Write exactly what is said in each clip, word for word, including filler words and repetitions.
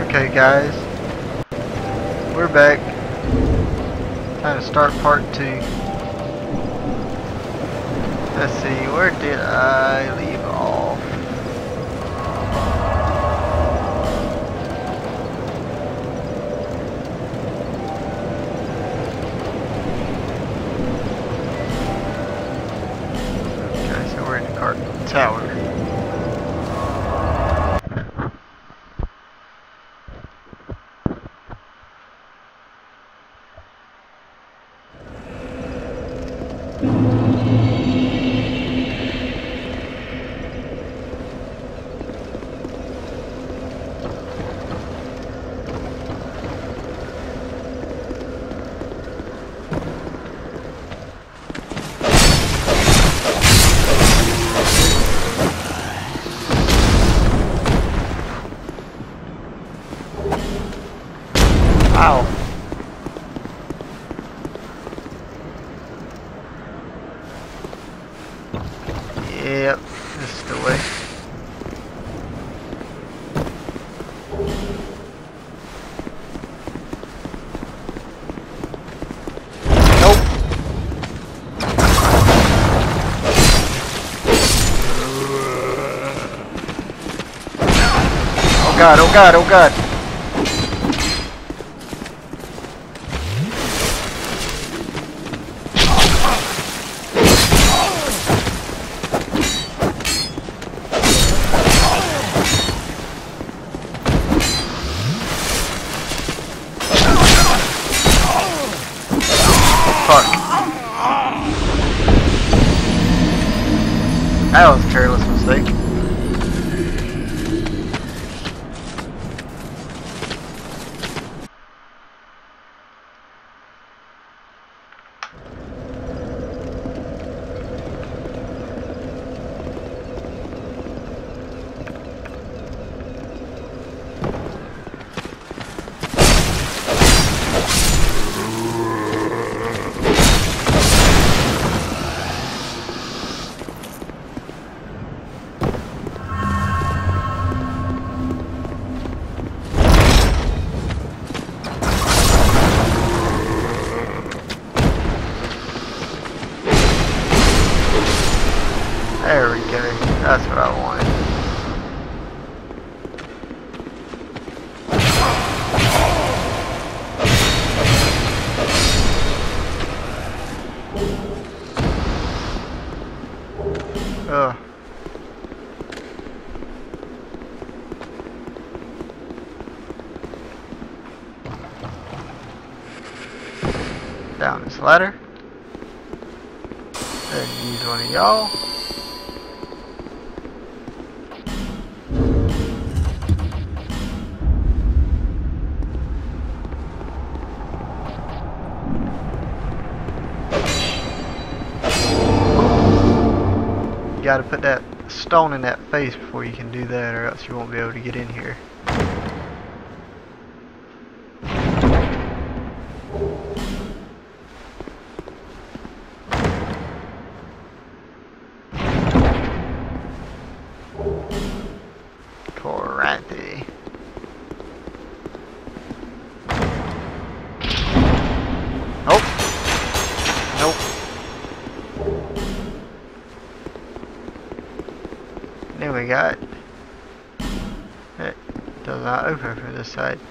Okay guys, we're back. Time to start part two. Let's see, where did I leave off? Okay, so we're in the car tower. Ow. Yep, this is the way. Nope. Oh god, oh god, oh god. Fuck. That was a careless mistake. There we go. That's what I wanted. Ugh. Down this ladder. Then use one of y'all. You gotta put that stone in that face before you can do that, or else you won't be able to get in here. Alrighty. Nope. Nope. Then we got it does not open for this side.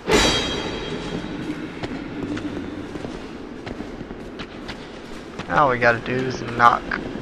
All we gotta do is knock.